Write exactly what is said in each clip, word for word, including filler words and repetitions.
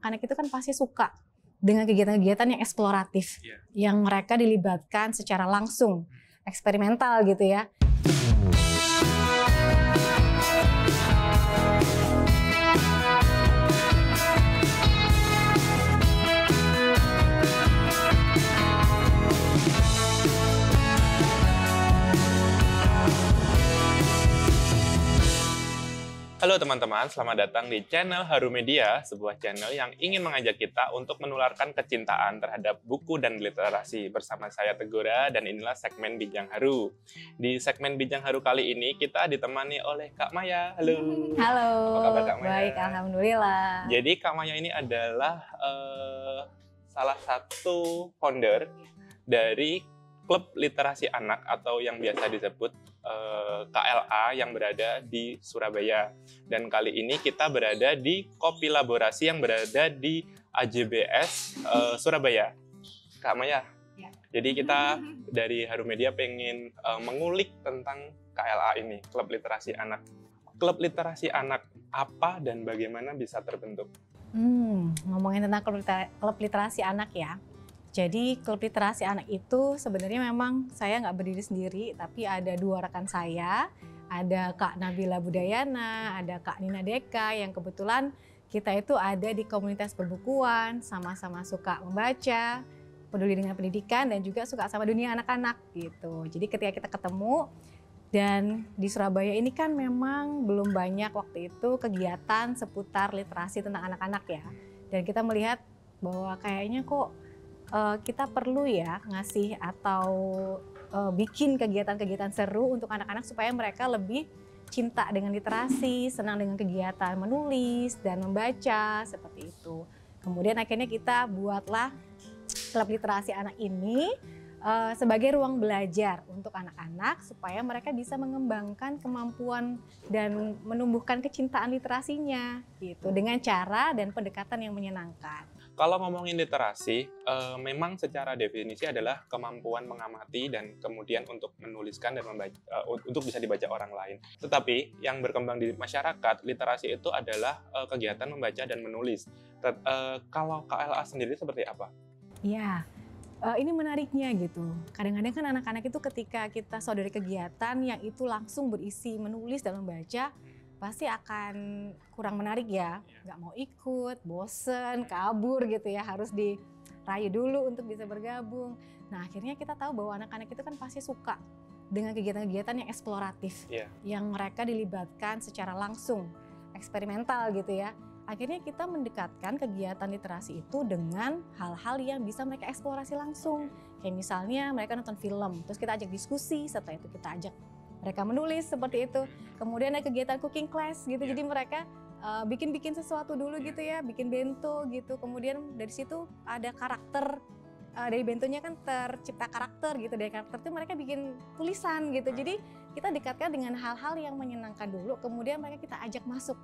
anak-anak itu kan pasti suka dengan kegiatan-kegiatan yang eksploratif, yeah. yang mereka dilibatkan secara langsung, eksperimental gitu ya. Halo teman-teman, selamat datang di channel Haru Media, sebuah channel yang ingin mengajak kita untuk menularkan kecintaan terhadap buku dan literasi. Bersama saya Tegura, dan inilah segmen Bijang Haru. Di segmen Bijang Haru kali ini, kita ditemani oleh Kak Maya. Halo. Halo. Apa kabar Kak Maya? Baik, alhamdulillah. Jadi Kak Maya ini adalah uh, salah satu founder dari Klub Literasi Anak atau yang biasa disebut uh, K L A yang berada di Surabaya. Dan kali ini kita berada di Kopi Laborasi yang berada di A J B S uh, Surabaya. Kak Maya, ya. Jadi kita dari Haru Media pengen uh, mengulik tentang K L A ini, Klub Literasi Anak. Klub Literasi Anak apa dan bagaimana bisa terbentuk? Hmm, ngomongin tentang klub, liter klub literasi anak ya. Jadi klub literasi anak itu sebenarnya memang saya nggak berdiri sendiri, tapi ada dua rekan saya, ada Kak Nabila Budayana, ada Kak Nina Deka, yang kebetulan kita itu ada di komunitas perbukuan, sama-sama suka membaca, peduli dengan pendidikan, dan juga suka sama dunia anak-anak gitu. Jadi ketika kita ketemu, dan di Surabaya ini kan memang belum banyak waktu itu kegiatan seputar literasi tentang anak-anak ya. Dan kita melihat bahwa kayaknya kok Uh, kita perlu ya ngasih atau uh, bikin kegiatan-kegiatan seru untuk anak-anak supaya mereka lebih cinta dengan literasi, senang dengan kegiatan menulis dan membaca seperti itu. Kemudian akhirnya kita buatlah klub literasi anak ini uh, sebagai ruang belajar untuk anak-anak supaya mereka bisa mengembangkan kemampuan dan menumbuhkan kecintaan literasinya gitu dengan cara dan pendekatan yang menyenangkan. Kalau ngomongin literasi, uh, memang secara definisi adalah kemampuan mengamati dan kemudian untuk menuliskan dan membaca, uh, untuk bisa dibaca orang lain. Tetapi yang berkembang di masyarakat, literasi itu adalah uh, kegiatan membaca dan menulis. Tet, uh, kalau K L A sendiri seperti apa? Ya, uh, ini menariknya gitu. Kadang-kadang kan anak-anak itu ketika kita saudari kegiatan yang itu langsung berisi menulis dan membaca, pasti akan kurang menarik ya, nggak mau ikut, bosen, kabur gitu ya, harus dirayu dulu untuk bisa bergabung. Nah akhirnya kita tahu bahwa anak-anak itu kan pasti suka dengan kegiatan-kegiatan yang eksploratif, yeah. yang mereka dilibatkan secara langsung, eksperimental gitu ya. Akhirnya kita mendekatkan kegiatan literasi itu dengan hal-hal yang bisa mereka eksplorasi langsung. Kayak misalnya mereka nonton film, terus kita ajak diskusi, setelah itu kita ajak mereka menulis seperti itu. Kemudian ada kegiatan cooking class gitu, yeah. jadi mereka bikin-bikin uh, sesuatu dulu gitu ya, bikin bento gitu. Kemudian dari situ ada karakter, uh, dari bentonya kan tercipta karakter gitu. Dari karakter itu mereka bikin tulisan gitu. Jadi kita dekatkan dengan hal-hal yang menyenangkan dulu, kemudian mereka kita ajak masuk.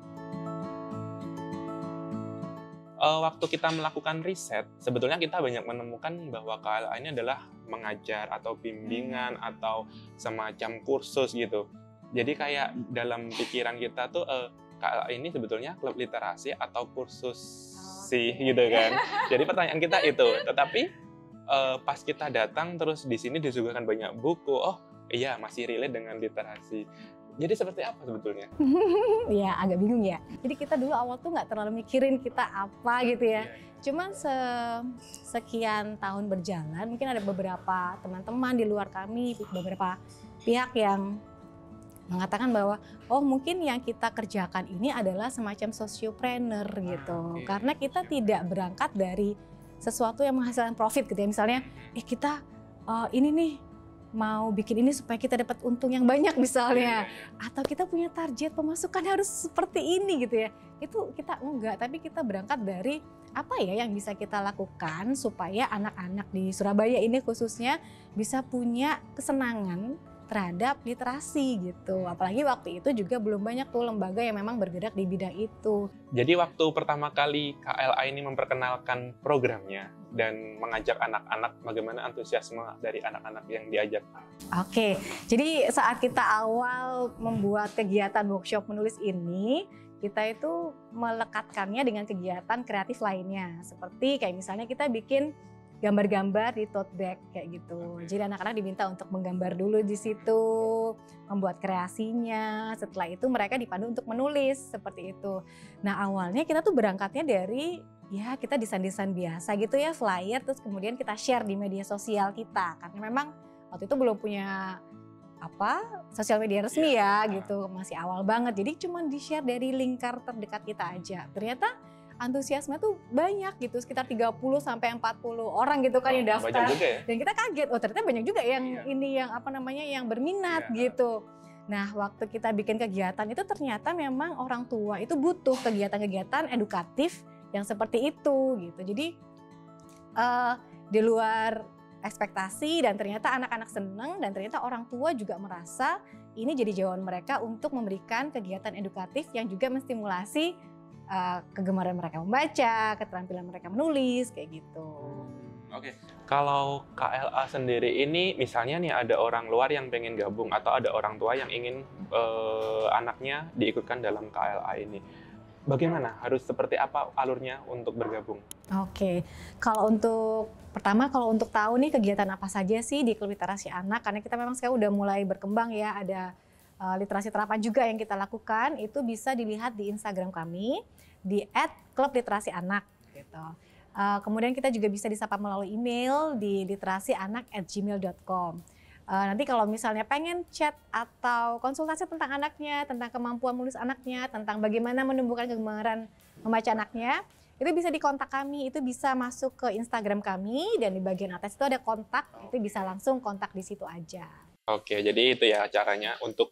Uh, waktu kita melakukan riset, sebetulnya kita banyak menemukan bahwa K L A ini adalah mengajar atau bimbingan hmm. atau semacam kursus gitu. Jadi kayak dalam pikiran kita tuh uh, K L A ini sebetulnya klub literasi atau kursus oh, sih okay. gitu kan. Jadi pertanyaan kita itu, tetapi uh, pas kita datang terus di sini disuguhkan banyak buku, oh iya masih relate dengan literasi. Jadi seperti apa sebetulnya? Ya agak bingung ya. Jadi kita dulu awal tuh nggak terlalu mikirin kita apa gitu ya. Cuman se sekian tahun berjalan, mungkin ada beberapa teman-teman di luar kami, beberapa pihak yang mengatakan bahwa oh mungkin yang kita kerjakan ini adalah semacam sociopreneur gitu. Ah, okay. Karena kita tidak berangkat dari sesuatu yang menghasilkan profit gitu ya. Misalnya, eh kita uh, ini nih mau bikin ini supaya kita dapat untung yang banyak misalnya, atau kita punya target pemasukan harus seperti ini gitu ya. Itu kita enggak, tapi kita berangkat dari apa ya yang bisa kita lakukan supaya anak-anak di Surabaya ini khususnya bisa punya kesenangan terhadap literasi gitu. Apalagi waktu itu juga belum banyak tuh lembaga yang memang bergerak di bidang itu. Jadi waktu pertama kali K L A ini memperkenalkan programnya dan mengajak anak-anak, bagaimana antusiasme dari anak-anak yang diajak? Oke, jadi saat kita awal membuat kegiatan workshop menulis ini, kita itu melekatkannya dengan kegiatan kreatif lainnya. Seperti kayak misalnya kita bikin gambar-gambar di tote bag kayak gitu. Jadi anak-anak diminta untuk menggambar dulu di situ, membuat kreasinya. Setelah itu mereka dipandu untuk menulis seperti itu. Nah awalnya kita tuh berangkatnya dari ya kita desain-desain biasa gitu ya, flyer, terus kemudian kita share di media sosial kita. Karena memang waktu itu belum punya apa sosial media resmi ya gitu, masih awal banget. Jadi cuma di-share dari lingkar terdekat kita aja. Ternyata antusiasme tuh banyak gitu, sekitar tiga puluh sampai empat puluh orang gitu kan oh, yang daftar. ya? Dan kita kaget, oh ternyata banyak juga yang iya. ini yang apa namanya yang berminat iya. gitu. Nah, waktu kita bikin kegiatan itu ternyata memang orang tua itu butuh kegiatan-kegiatan edukatif yang seperti itu gitu. Jadi uh, di luar ekspektasi dan ternyata anak-anak seneng dan ternyata orang tua juga merasa ini jadi jawaban mereka untuk memberikan kegiatan edukatif yang juga menstimulasi uh, kegemaran mereka membaca, keterampilan mereka menulis kayak gitu. Oke, okay. Kalau K L A sendiri ini misalnya nih ada orang luar yang pengen gabung atau ada orang tua yang ingin uh, anaknya diikutkan dalam K L A ini. Bagaimana? Harus seperti apa alurnya untuk bergabung? Oke, kalau untuk pertama kalau untuk tahu nih kegiatan apa saja sih di Klub Literasi Anak, karena kita memang sekarang udah mulai berkembang ya, ada uh, literasi terapan juga yang kita lakukan, itu bisa dilihat di Instagram kami di et klub literasi anak gitu. Uh, kemudian kita juga bisa disapa melalui email di literasianak at gmail dot com. Uh, nanti kalau misalnya pengen chat atau konsultasi tentang anaknya, tentang kemampuan menulis anaknya, tentang bagaimana menumbuhkan kegemaran membaca anaknya, itu bisa di kontak kami, itu bisa masuk ke Instagram kami dan di bagian atas itu ada kontak, itu bisa langsung kontak di situ aja. Oke, jadi itu ya caranya untuk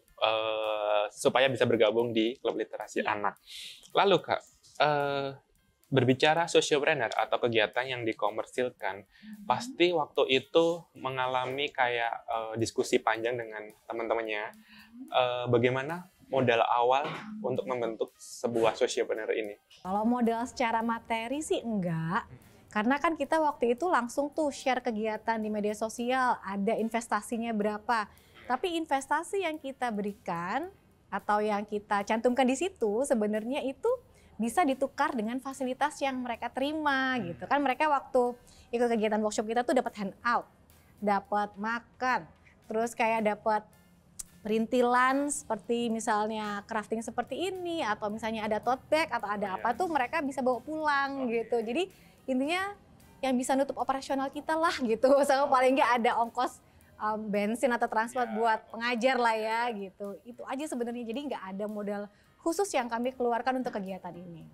uh, supaya bisa bergabung di Klub Literasi ya. Anak. Lalu Kak, uh, berbicara sociopreneur atau kegiatan yang dikomersilkan, hmm. pasti waktu itu mengalami kayak uh, diskusi panjang dengan teman-temannya. Uh, bagaimana modal awal untuk membentuk sebuah sociopreneur ini? Kalau modal secara materi sih enggak, karena kan kita waktu itu langsung tuh share kegiatan di media sosial, ada investasinya berapa. Tapi investasi yang kita berikan atau yang kita cantumkan di situ sebenarnya itu bisa ditukar dengan fasilitas yang mereka terima gitu kan. Mereka waktu ikut kegiatan workshop kita tuh dapat handout, dapat makan, terus kayak dapat perintilan seperti misalnya crafting seperti ini atau misalnya ada tote bag atau ada apa tuh mereka bisa bawa pulang gitu. Jadi intinya yang bisa nutup operasional kita lah gitu, sama paling nggak ada ongkos um, bensin atau transport buat pengajar lah ya gitu. Itu aja sebenarnya, jadi nggak ada modal khusus yang kami keluarkan untuk kegiatan ini.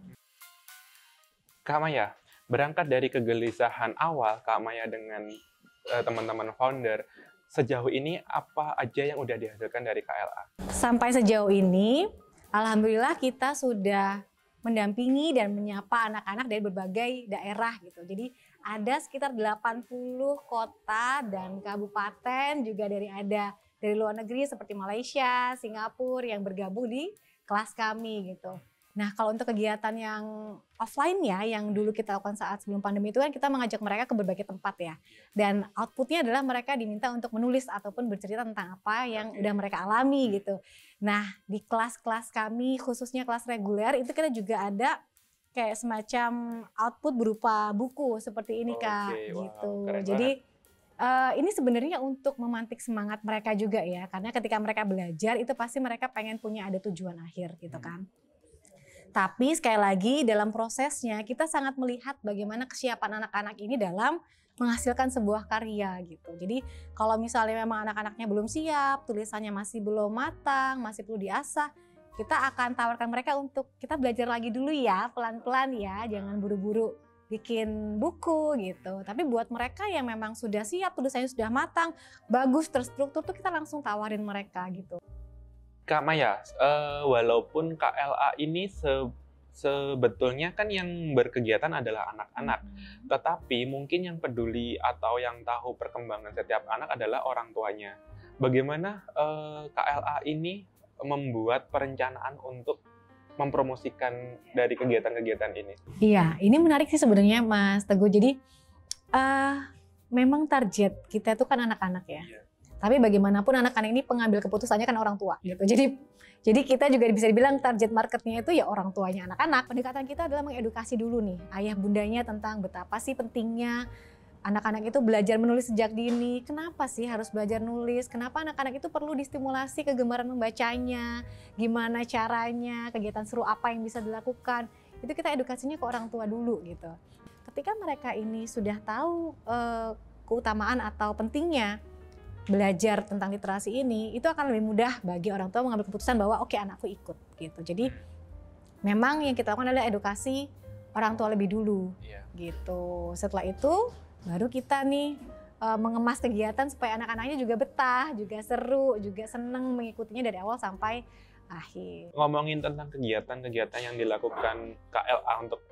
Kak Maya, berangkat dari kegelisahan awal Kak Maya dengan uh, teman-teman founder, sejauh ini apa aja yang udah dihasilkan dari K L A? Sampai sejauh ini, alhamdulillah kita sudah mendampingi dan menyapa anak-anak dari berbagai daerah gitu. Jadi ada sekitar delapan puluh kota dan kabupaten, juga dari ada dari luar negeri seperti Malaysia, Singapura yang bergabung di kelas kami gitu. Nah kalau untuk kegiatan yang offline ya, yang dulu kita lakukan saat sebelum pandemi itu kan kita mengajak mereka ke berbagai tempat ya. Dan outputnya adalah mereka diminta untuk menulis ataupun bercerita tentang apa yang udah mereka alami gitu. Nah di kelas-kelas kami khususnya kelas reguler itu kita juga ada kayak semacam output berupa buku seperti ini Kak. Okay, wow, gitu. Keren Jadi banget. Uh, ini sebenarnya untuk memantik semangat mereka juga ya, karena ketika mereka belajar itu pasti mereka pengen punya ada tujuan akhir gitu kan. Tapi sekali lagi dalam prosesnya kita sangat melihat bagaimana kesiapan anak-anak ini dalam menghasilkan sebuah karya gitu. Jadi kalau misalnya memang anak-anaknya belum siap, tulisannya masih belum matang, masih perlu diasah, kita akan tawarkan mereka untuk kita belajar lagi dulu ya, pelan-pelan ya, jangan buru-buru bikin buku gitu. Tapi buat mereka yang memang sudah siap, tulisannya sudah matang, bagus, terstruktur tuh kita langsung tawarin mereka gitu. Kak Maya, uh, walaupun K L A ini se sebetulnya kan yang berkegiatan adalah anak-anak, hmm. tetapi mungkin yang peduli atau yang tahu perkembangan setiap anak adalah orang tuanya. Bagaimana uh, K L A ini membuat perencanaan untuk mempromosikan dari kegiatan-kegiatan ini? Iya, ini menarik sih sebenarnya Mas Teguh. Jadi uh, memang target kita itu kan anak-anak ya. Yeah. Tapi bagaimanapun anak-anak ini pengambil keputusannya kan orang tua gitu. Jadi jadi kita juga bisa dibilang target marketnya itu ya orang tuanya anak-anak. Pendekatan kita adalah mengedukasi dulu nih ayah bundanya tentang betapa sih pentingnya anak-anak itu belajar menulis sejak dini. Kenapa sih harus belajar nulis? Kenapa anak-anak itu perlu distimulasi kegemaran membacanya? Gimana caranya? Kegiatan seru apa yang bisa dilakukan? Itu kita edukasinya ke orang tua dulu gitu. Ketika mereka ini sudah tahu eh, keutamaan atau pentingnya belajar tentang literasi ini, itu akan lebih mudah bagi orang tua mengambil keputusan bahwa oke okay, anakku ikut gitu. Jadi memang yang kita lakukan adalah edukasi orang tua lebih dulu yeah. gitu. Setelah itu baru kita nih uh, mengemas kegiatan supaya anak-anaknya juga betah, juga seru, juga seneng mengikutinya dari awal sampai akhir. Ngomongin tentang kegiatan-kegiatan yang dilakukan K L A untuk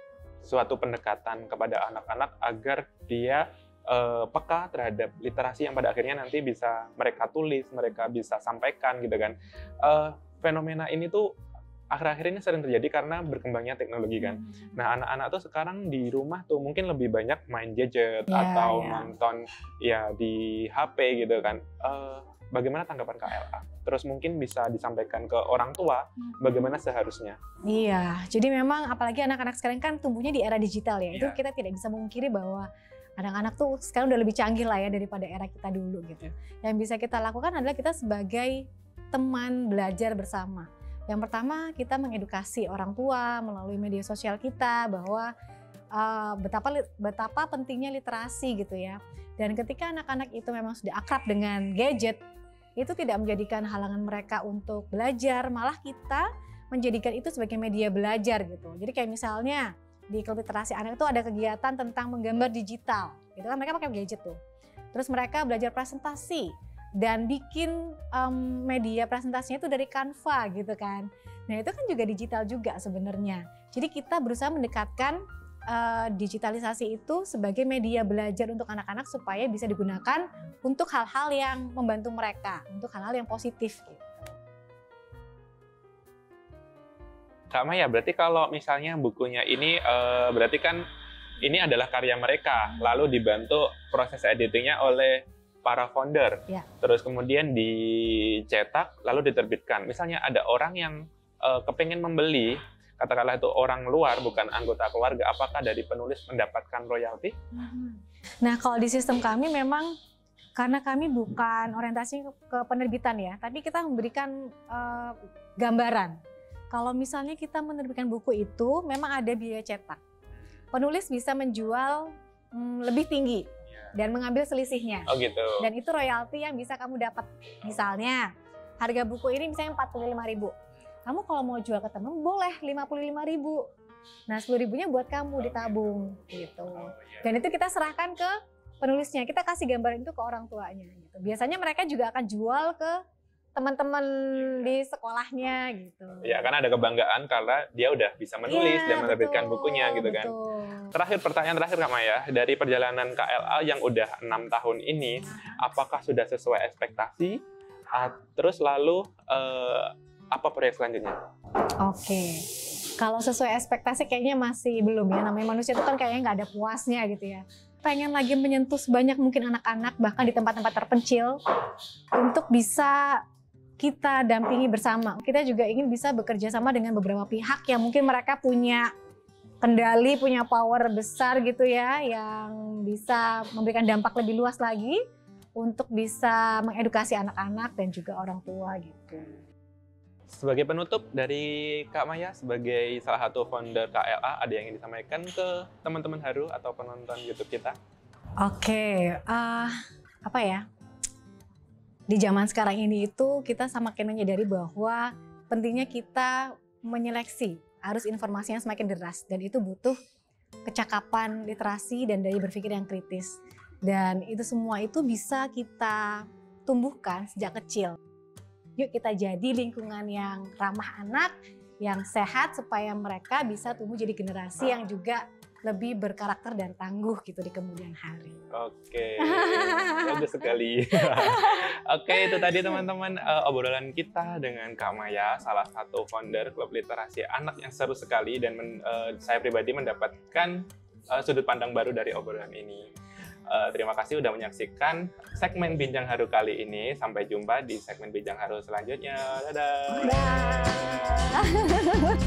suatu pendekatan kepada anak-anak agar dia uh, peka terhadap literasi yang pada akhirnya nanti bisa mereka tulis, mereka bisa sampaikan gitu kan. Uh, fenomena ini tuh akhir-akhir ini sering terjadi karena berkembangnya teknologi kan. Nah, anak-anak tuh sekarang di rumah tuh mungkin lebih banyak main gadget yeah, atau yeah. nonton ya di H P gitu kan. Uh, bagaimana tanggapan K L A? Terus mungkin bisa disampaikan ke orang tua bagaimana seharusnya. Iya, jadi memang apalagi anak-anak sekarang kan tumbuhnya di era digital ya. Yeah. Itu kita tidak bisa memungkiri bahwa anak-anak tuh sekarang udah lebih canggih lah ya daripada era kita dulu gitu. Yang bisa kita lakukan adalah kita sebagai teman belajar bersama. Yang pertama kita mengedukasi orang tua melalui media sosial kita bahwa uh, betapa betapa pentingnya literasi gitu ya. Dan ketika anak-anak itu memang sudah akrab dengan gadget, itu tidak menjadikan halangan mereka untuk belajar, malah kita menjadikan itu sebagai media belajar gitu. Jadi kayak misalnya di Klub Literasi Anak itu ada kegiatan tentang menggambar digital. Itu kan mereka pakai gadget tuh. Terus mereka belajar presentasi dan bikin um, media presentasinya itu dari Canva gitu kan. Nah itu kan juga digital juga sebenarnya. Jadi kita berusaha mendekatkan uh, digitalisasi itu sebagai media belajar untuk anak-anak supaya bisa digunakan untuk hal-hal yang membantu mereka, untuk hal-hal yang positif gitu. Kak Maya, berarti kalau misalnya bukunya ini uh, berarti kan ini adalah karya mereka, lalu dibantu proses editingnya oleh para founder, ya. Terus kemudian dicetak, lalu diterbitkan. Misalnya ada orang yang uh, kepengen membeli, katakanlah itu orang luar, bukan anggota keluarga, apakah dari penulis mendapatkan royalti? Nah, kalau di sistem kami memang, karena kami bukan orientasi ke penerbitan ya, tapi kita memberikan uh, gambaran. Kalau misalnya kita menerbitkan buku itu, memang ada biaya cetak. Penulis bisa menjual hmm, lebih tinggi dan mengambil selisihnya. Oh gitu. Dan itu royalti yang bisa kamu dapat. Misalnya, harga buku ini misalnya empat puluh lima ribu. Kamu kalau mau jual ke teman boleh lima puluh lima ribu. Nah, sepuluh ribunya buat kamu ditabung gitu. Dan itu kita serahkan ke penulisnya. Kita kasih gambaran itu ke orang tuanya gitu. Biasanya mereka juga akan jual ke teman-teman di sekolahnya gitu. Ya, karena ada kebanggaan karena dia udah bisa menulis ya, dan menerbitkan betul, bukunya gitu kan. Betul. Terakhir, pertanyaan terakhir Kak Maya, dari perjalanan K L A yang udah enam tahun ini, apakah sudah sesuai ekspektasi? Terus lalu eh, apa proyek selanjutnya? Oke, kalau sesuai ekspektasi kayaknya masih belum ya. Namanya manusia itu kan kayaknya nggak ada puasnya gitu ya. Pengen lagi menyentuh sebanyak mungkin anak-anak bahkan di tempat-tempat terpencil untuk bisa kita dampingi bersama. Kita juga ingin bisa bekerja sama dengan beberapa pihak yang mungkin mereka punya kendali, punya power besar gitu ya, yang bisa memberikan dampak lebih luas lagi untuk bisa mengedukasi anak-anak dan juga orang tua gitu. Sebagai penutup dari Kak Maya, sebagai salah satu founder K L A, ada yang ingin disampaikan ke teman-teman Haru atau penonton YouTube kita? Oke, uh, apa ya? Di zaman sekarang ini itu kita semakin menyadari bahwa pentingnya kita menyeleksi arus informasi yang semakin deras dan itu butuh kecakapan literasi dan daya berpikir yang kritis. Dan itu semua itu bisa kita tumbuhkan sejak kecil. Yuk kita jadi lingkungan yang ramah anak, yang sehat supaya mereka bisa tumbuh jadi generasi yang juga lebih berkarakter dan tangguh gitu di kemudian hari. Oke, bagus sekali. Oke, itu tadi teman-teman uh, obrolan kita dengan Kak Maya, salah satu founder Klub Literasi Anak yang seru sekali dan men, uh, saya pribadi mendapatkan uh, sudut pandang baru dari obrolan ini. Uh, terima kasih udah menyaksikan segmen Bincang Haru kali ini. Sampai jumpa di segmen Bincang Haru selanjutnya. Dadah. Dadah.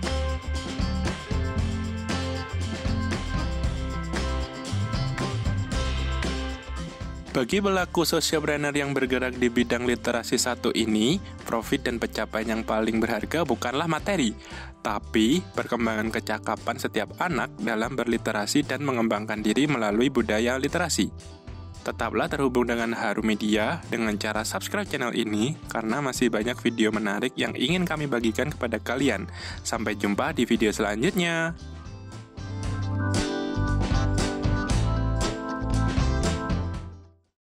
Bagi pelaku socialpreneur yang bergerak di bidang literasi satu ini, profit dan pencapaian yang paling berharga bukanlah materi, tapi perkembangan kecakapan setiap anak dalam berliterasi dan mengembangkan diri melalui budaya literasi. Tetaplah terhubung dengan Haru Media dengan cara subscribe channel ini, karena masih banyak video menarik yang ingin kami bagikan kepada kalian. Sampai jumpa di video selanjutnya.